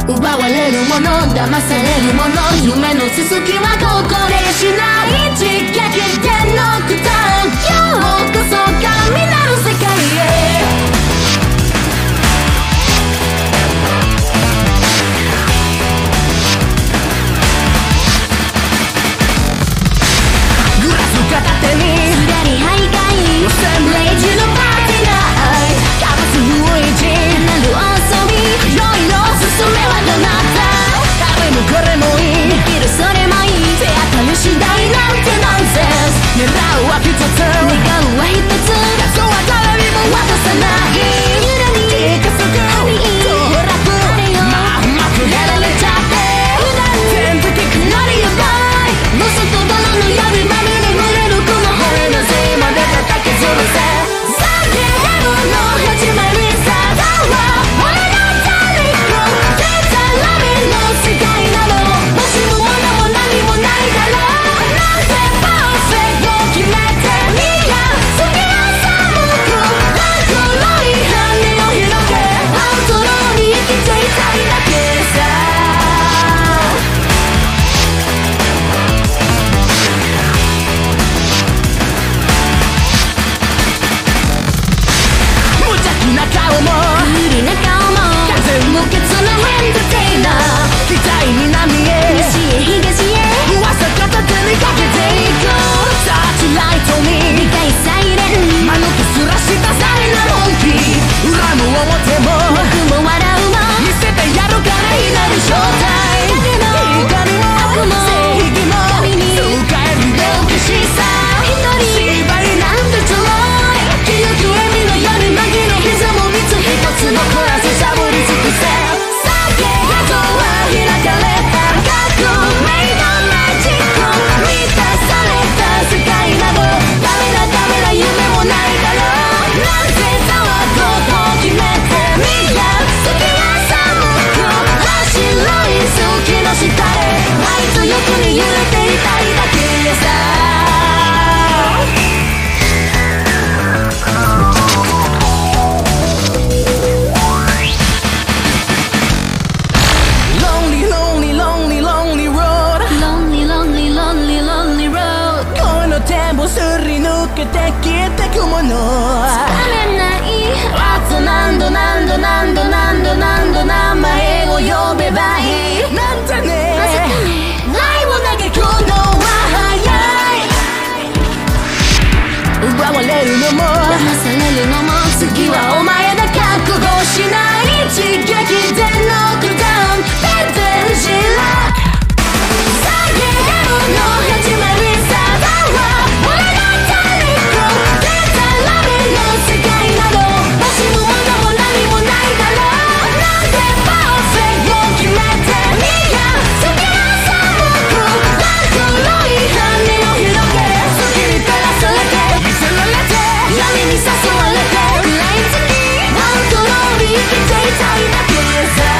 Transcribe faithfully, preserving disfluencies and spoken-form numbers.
奪われるもの騙されるもの夢の続きはここでしない一撃でノックダウンようこそ神なる世界へ片手にすがり徘徊センブレージのパーティーナイトかます雰囲気なる遊びいろいろ進めはどなたあれもこれもいいできるそれもいい手当たり次第なんてナンセンス狙うは一つ願うは一つ謎は誰にも渡さない近づくトラップまあうまくやられちゃって全部聞くなりやばいの外泥の闇まみれさあゲームの始まりさだわ俺が誰かデザラミの世界なのもしもものも何もないだろうなんてパーフェクトを決めてみや次は寒くな黒い羽を広げアウトローに生きていたいだけさな顔もクールな顔も完全無欠なエンターテイナー北へ南へ西へ東へ噂片手にかけていくサーチライトにでかいサイレン間抜けすらしたされなモンキー恨む表も僕も笑うも見せてやるからいなる正体怒りも悪も正義も神に使える猟奇しさ一人芝居なんてちょろい気抜く笑みの夜紛れ膝も三つ一つのコラスしゃぶり尽くせ酒がドア開かれた革命のマジック満たされた世界などダメなダメな夢もないだろうなぜざわことを決めてみや月は寒く真っ白い月の下で愛と欲に揺れていたいだけさすり抜けて消えてくものつかめないあと何度何度何度何度何度名前を呼べばいいなんてね愛を投げ込むのは早い奪われるのも騙されるのも次はお前だ覚悟しない一撃でノックダウンペテンシロックさあゲームの始まりさだわ世界などもしもものも何もないだろうなんてパーフェクトを決めてみや次は寒くな黒い羽を広げ月に照らされて見せられて闇に誘われて暗い月アウトローに生きていたいだけさ